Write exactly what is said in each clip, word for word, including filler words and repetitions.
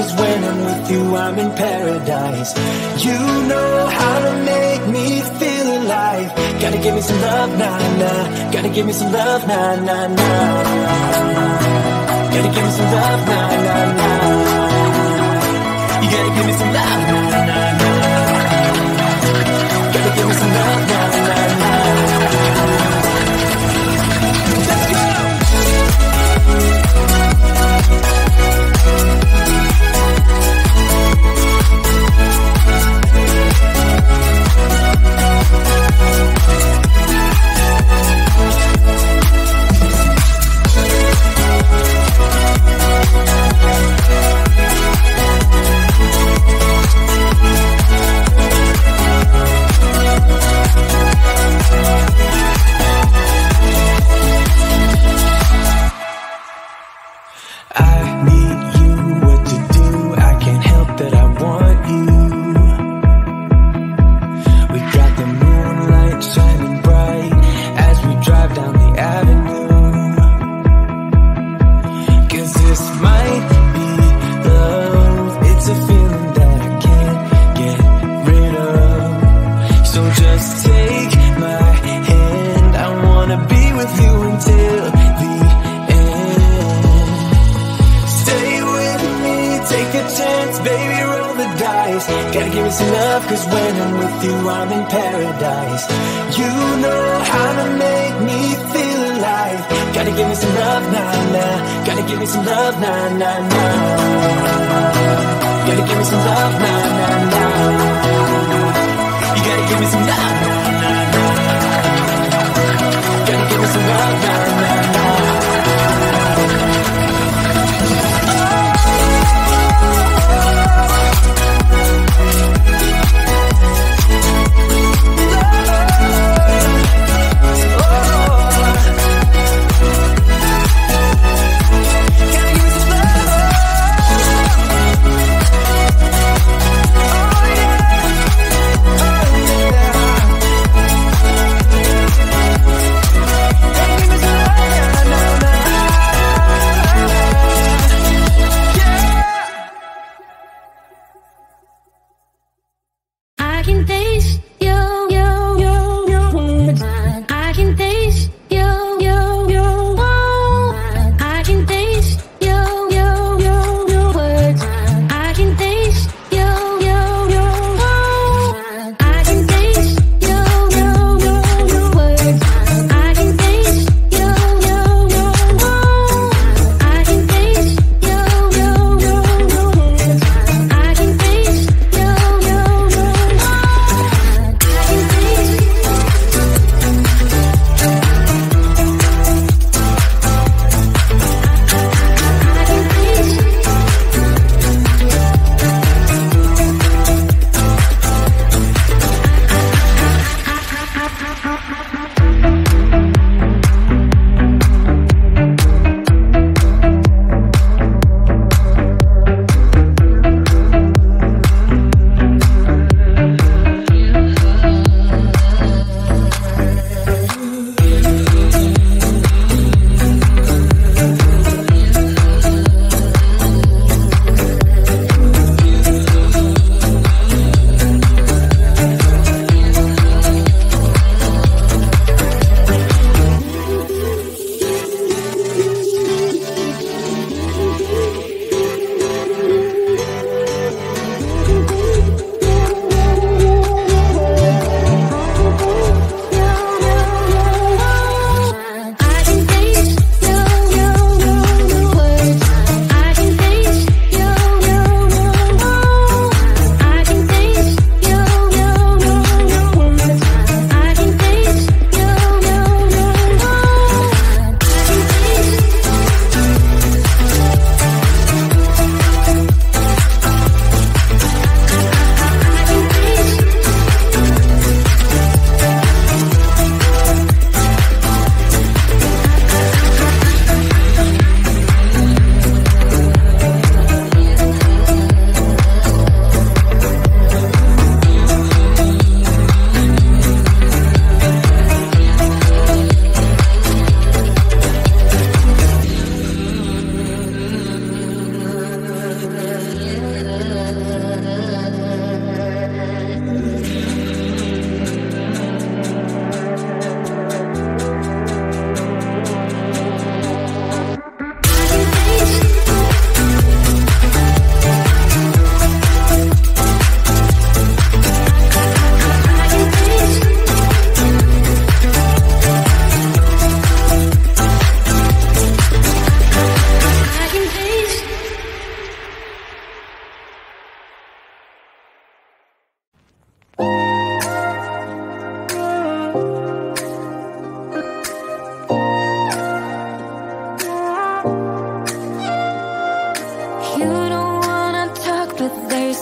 cause when I'm with you I'm in paradise. You know how to make me feel alive. Gotta give me some love, nah, nah. Gotta give me some love, nah, nah, nah. Gotta give me some love, nah, nah, nah. You gotta give me some love, nah, nah, nah. Gotta give me some love, nah, nah, nah. Let's go! Cause when I'm with you I'm in paradise. You know how to make me feel alive. Gotta give me some love, nah, nah. Gotta give me some love, nah, nah, nah. Gotta give me some love, nah, nah, nah. You gotta give me some love, nah, nah, nah. Gotta give me some love, nah, nah, nah.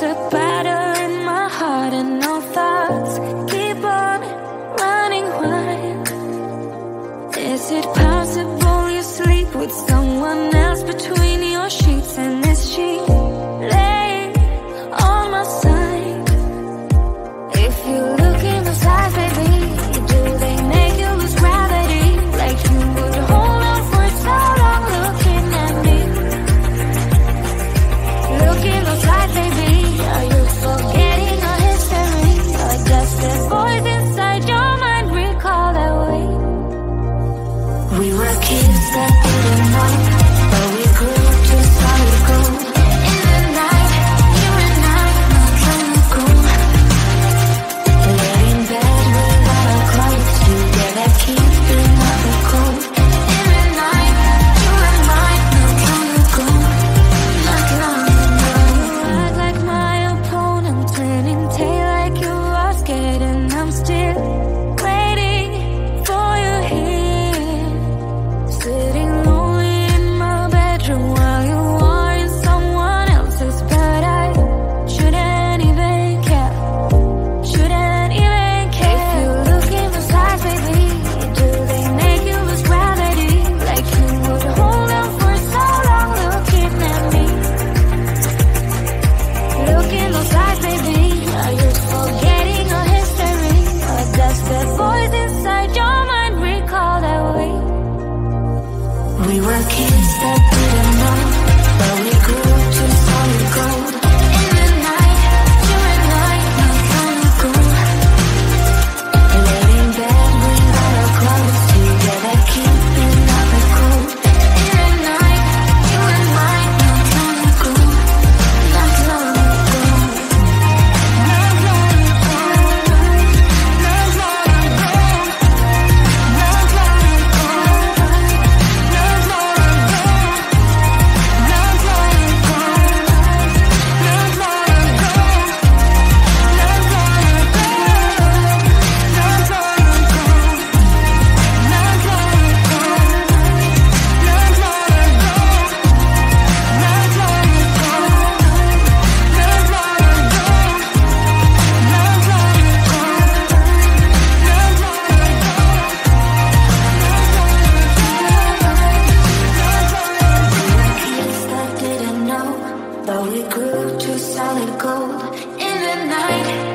a battle in my heart and no thoughts keep on running wild. Is it possible you sleep with someone else between your sheets, and is she laying on my side? If you look in those eyes, baby, do they make you lose gravity? Like you would hold on for so long looking at me. Look in those eyes, baby, are you forgetting our history? Or does the voice inside your mind recall that way? We were kids that didn't know, but we grew to solid gold. In the night, you and I, not trying to go. Lay in bed without our clothes, together keeping up the cold. In the night, you and I, not trying to go. Not long ago. You act like my opponent, turning tail like you are scared, and I'm still waiting for you here. Sitting lonely in my bedroom while you are in someone else's, but I shouldn't even care. Shouldn't even care. If you look in those eyes, baby, do they make you lose gravity? Like you would hold on for so long looking at me. Look in those eyes, baby, are you forgetting our history? Or does the voice inside your mind recall that way? We were kids that didn't know, but we grew to solid gold. In the night, you and I, not trying to go. Lay in bed without our clothes, together keeping up the cold. In the night, you and I, not trying to go. Not long ago. Not long ago. Not long ago. Not long ago. Not long But we grew to solid gold. In the night,